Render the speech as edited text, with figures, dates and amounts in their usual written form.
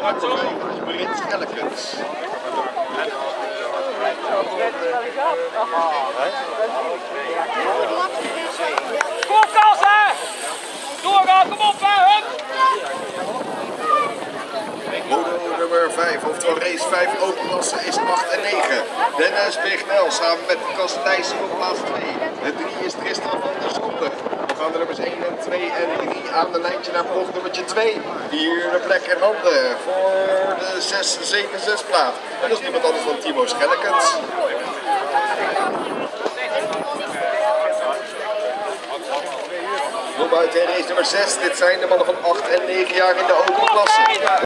Brits Elkens. Kom Kas, hè! Doorgaan, kom op, hè! Hup! Modo nummer 5, oftewel race 5 open klasse is 8 en 9. Dennis Bignel samen met Kas Thijssen op plaats 2. De 3 is Tristan van der Zonde. We gaan de nummers 1 en 2 en 3 aan de lijntje naar bocht nummertje 2. Hier de plek in handen voor de 6-7-6 plaat. En dat is niemand anders dan Timo Schellekens. Nog buiten race nummer 6. Dit zijn de mannen van 8 en 9 jaar in de open klasse.